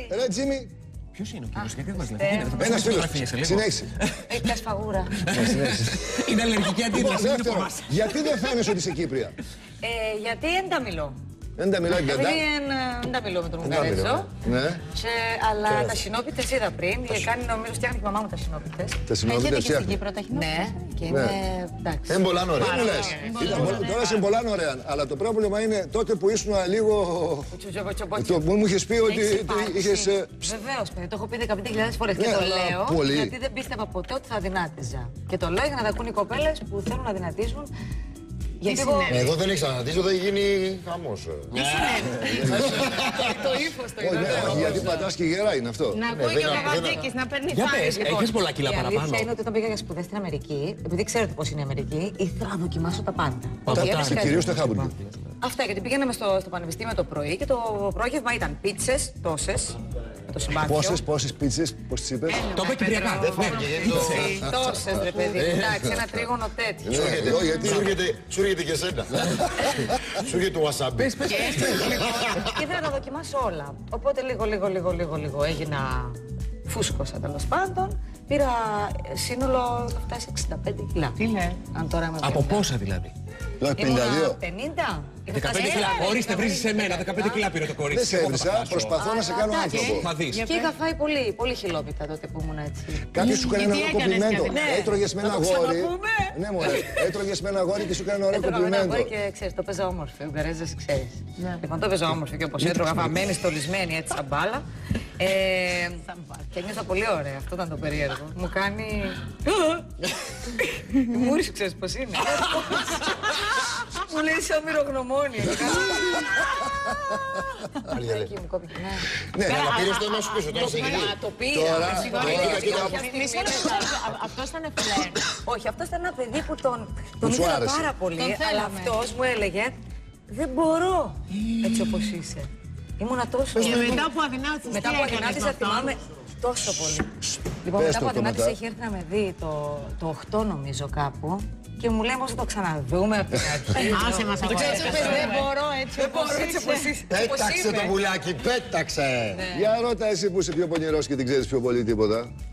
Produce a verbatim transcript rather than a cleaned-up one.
Ρε Τζίμι. Ποιος είναι ο κύριος, γιατί δεν μας λέει. Ένας φίλος. Συνέχισε. Έχει πια σφαγούρα. Είναι αλλεργική αντίδραση. Δεύτερο, γιατί δεν φαίνεσαι ότι είσαι Κύπρια? Γιατί δεν τα μιλώ. Δεν τα μιλάει Δηλαδή πεντά. δεν τα μιλώ με τον Ουγγαρέζο. Ναι. Αλλά τα συνόπιτες είδα πριν. Κάνει νομίζω φτιάχνει και η μαμά μου τα συνόπιτες. Τα συνόπιτες στην Κύπρο τα συνόπιτες. Ναι, και είναι εντάξει. Είναι πολλά ωραία. Τι μου λες. Τώρα είναι πολλά ωραία. Αλλά το πρόβλημα είναι τότε που ήσουν λίγο. Μου είχες πει ότι είχες. Βεβαίως, παιδί, το έχω πει δεκαπέντε χιλιάδες φορές και το λέω. Γιατί δεν πίστευα ποτέ ότι θα δυνάτιζα. Και το λέω για να τα ακούν οι κοπέλες που θέλουν να δυνατίζουν. Γιατί εγώ... εγώ δεν έχεις αναδύσω, θα γίνει χαμός. Τι συνέβη. Το ύφος το είδα. Γιατί πατάς και γερά είναι αυτό. Να ακούει και ο Παπαδίκης να παίρνει Για φάρες. πες, έχεις πολλά κιλά παραπάνω. Η αλήθεια είναι ότι όταν πήγα για σπουδές στην Αμερική, επειδή ξέρετε πώς είναι η Αμερική, ήθελα να δοκιμάσω τα πάντα. Και κυρίως τα χάμπουργκερ. Αυτά, γιατί πήγαμε στο, στο πανεπιστήμιο το πρωί και το πρόγευμα ήταν πίτσες, τόσες, με το συμπάθειο. Πόσες, πόσες πίτσες, πώς τις είπες? Το είπε κυπριακά. Τόσες, ρε παιδί, εντάξει, ένα τρίγωνο τέτοιο. Σου έρχεται και εσένα. Σου έρχεται το wasabi. Και ήθελα να δοκιμάσω όλα. Οπότε λίγο, λίγο, λίγο, λίγο, λίγο έγινα φούσκωσα τέλος πάντων. Πήρα σύνολο, θα φτάσει εξήντα πέντε κιλά. Τι λέει? Από πόσα δηλαδή? πενήντα δύο. πενήντα. δεκαπέντε κιλά. Ορίστε, βρίζεις εμένα. δεκαπέντε κιλά πήρε το κορίτσι. Δεν σε έβρισα. Προσπαθώ να σε κάνω άνθρωπο. Θα δεις. Και είχα φάει πολύ, πολύ χιλόπιτα τότε που ήμουν έτσι. Κάποιος σου έκανε ένα ωραίο κομπλιμέντο. Έτρωγες με ένα αγόρι. ξαναπούμε. Ναι, μωρέ. Έτρωγες με ένα αγόρι και σου έκανε ένα ωραίο Έτρωγα με ένα αγόρι κομπλιμέντο. και ξέρεις, το παίζα όμορφη. Ουγγαρέζες, ξέρεις. Λοιπόν, το παίζα όμορφη και όπως έτρωγα βαμμένη, στολισμένη έτσι σαν μπάλα. Και νιώθα πολύ ωραία. Αυτό ήταν το περίεργο. Μου κάνει. Η μούρη σου ξέρεις πώς είναι. Μου λέει σε ομηρογνωμόνια. Εκεί μου κόπηκε, ναι. Ναι, Αλλά πήρες το αίμα σου πίσω, τώρα σε γυρίζει. Το πήρα. Αυτό ήταν φλερ. Όχι, αυτό ήταν ένα παιδί που τον ήθελα πάρα πολύ. Αλλά αυτός μου έλεγε δεν μπορώ έτσι όπως είσαι. Ήμουνα τόσο. Και μετά που αδυνάτησες, μετά που αδυνάτησα, θυμάμαι τόσο πολύ. Λοιπόν, μετά που αδυνάτησα, έχει έρθει να με δει το οκτώ νομίζω κάπου. Και μου λέει πως θα το ξαναδούμε από την αρχή. Άσε μας από έτσι. Δεν μπορώ έτσι όπως είσαι. Πέταξε το πουλάκι, πέταξε. Για ρώτα εσύ που είσαι πιο πονηρός και δεν ξέρεις πιο πολύ τίποτα.